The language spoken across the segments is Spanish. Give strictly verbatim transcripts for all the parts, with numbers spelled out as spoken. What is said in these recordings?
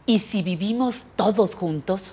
¿Y si vivimos todos juntos?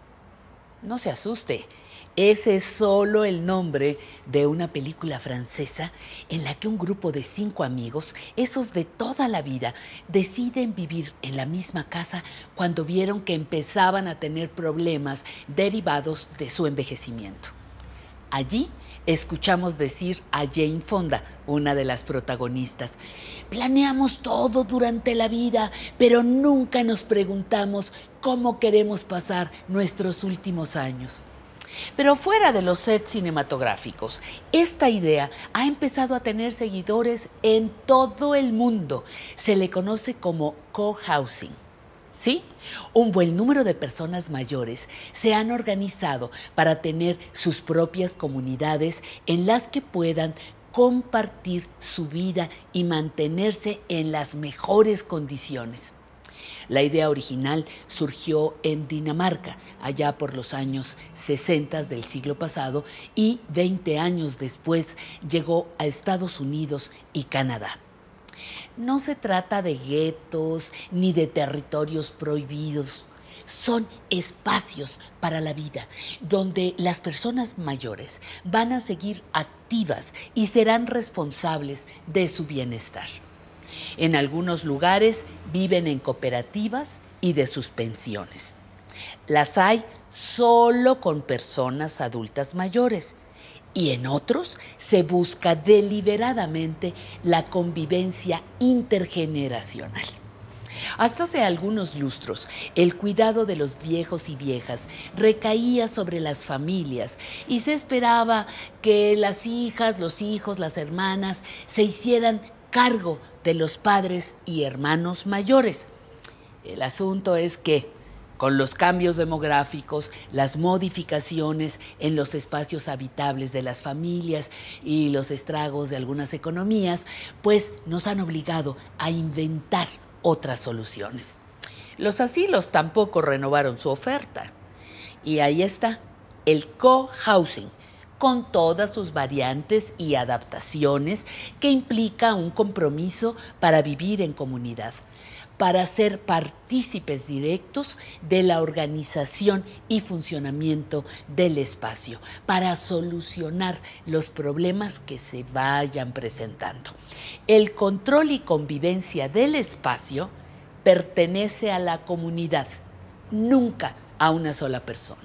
No se asuste, ese es solo el nombre de una película francesa en la que un grupo de cinco amigos, esos de toda la vida, deciden vivir en la misma casa cuando vieron que empezaban a tener problemas derivados de su envejecimiento. Allí escuchamos decir a Jane Fonda, una de las protagonistas: planeamos todo durante la vida, pero nunca nos preguntamos cómo queremos pasar nuestros últimos años. Pero fuera de los sets cinematográficos, esta idea ha empezado a tener seguidores en todo el mundo. Se le conoce como co-housing. ¿Sí? Un buen número de personas mayores se han organizado para tener sus propias comunidades en las que puedan compartir su vida y mantenerse en las mejores condiciones. La idea original surgió en Dinamarca, allá por los años sesenta del siglo pasado, y veinte años después llegó a Estados Unidos y Canadá. No se trata de guetos ni de territorios prohibidos. Son espacios para la vida, donde las personas mayores van a seguir activas y serán responsables de su bienestar. En algunos lugares viven en cooperativas y de sus pensiones. Las hay solo con personas adultas mayores, y en otros se busca deliberadamente la convivencia intergeneracional. Hasta hace algunos lustros, el cuidado de los viejos y viejas recaía sobre las familias y se esperaba que las hijas, los hijos, las hermanas se hicieran cargo de los padres y hermanos mayores. El asunto es que, con los cambios demográficos, las modificaciones en los espacios habitables de las familias y los estragos de algunas economías, pues nos han obligado a inventar otras soluciones. Los asilos tampoco renovaron su oferta. Y ahí está, el co-housing, con todas sus variantes y adaptaciones que implica un compromiso para vivir en comunidad, para ser partícipes directos de la organización y funcionamiento del espacio, para solucionar los problemas que se vayan presentando. El control y convivencia del espacio pertenece a la comunidad, nunca a una sola persona.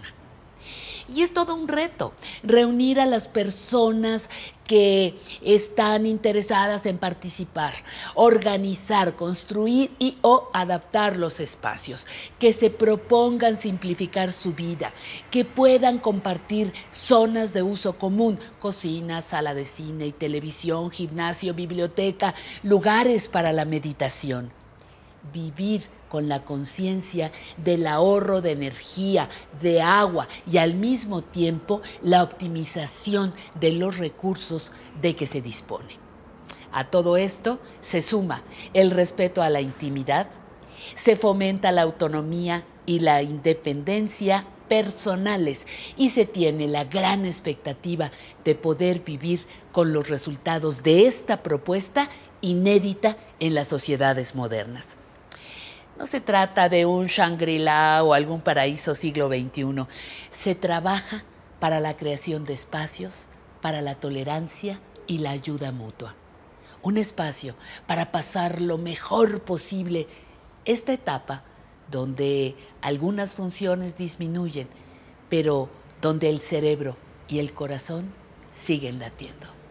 Y es todo un reto reunir a las personas que están interesadas en participar, organizar, construir y o adaptar los espacios, que se propongan simplificar su vida, que puedan compartir zonas de uso común, cocina, sala de cine y televisión, gimnasio, biblioteca, lugares para la meditación. Vivir con la conciencia del ahorro de energía, de agua y al mismo tiempo la optimización de los recursos de que se dispone. A todo esto se suma el respeto a la intimidad, se fomenta la autonomía y la independencia personales y se tiene la gran expectativa de poder vivir con los resultados de esta propuesta inédita en las sociedades modernas. No se trata de un Shangri-La o algún paraíso siglo veintiuno. Se trabaja para la creación de espacios, para la tolerancia y la ayuda mutua. Un espacio para pasar lo mejor posible esta etapa donde algunas funciones disminuyen, pero donde el cerebro y el corazón siguen latiendo.